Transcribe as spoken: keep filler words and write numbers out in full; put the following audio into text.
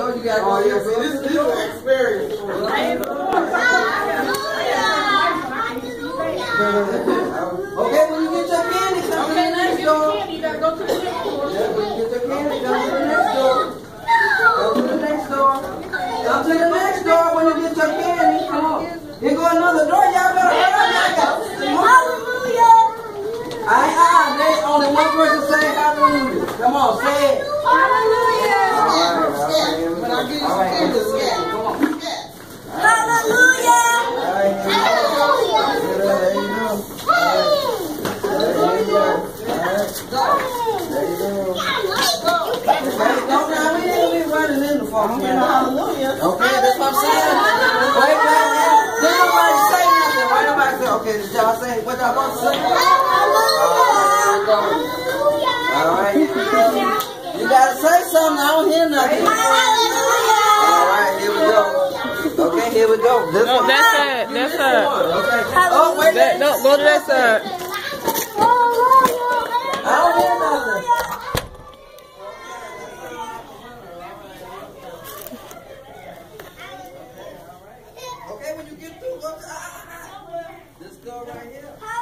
go. You gotta go. Oh, yeah, so this is new experience. Okay, when you get your candy, come to the next door. You gotta go to the next door. Yeah, when you get your candy, come to the next door. Come to the next door. Come to the next door when you get your candy. Come on. Here go another door. Y'all better hurry up. Hallelujah. I, I, there's only one person saying hallelujah. Come on, say it. Hallelujah. All right, all right. When I get All right, this come on. Hallelujah. All right, here we go. There you go. All right. There you go. All right. There you go. Okay, don't now we ain't be running in the phone. Hallelujah. Okay, that's what I'm saying. Wait, wait, wait. Did nobody say nothing? Why nobody say? Okay, did y'all say what y'all want to say? All right. You gotta say something. I don't hear nothing. All right, here we go. Okay, here we go. This No, one. that side. That side. Okay. Oh, wait. That, no, go to that side. I don't hear nothing. Okay, when you get through, go to, ah, ah, ah. This girl right here.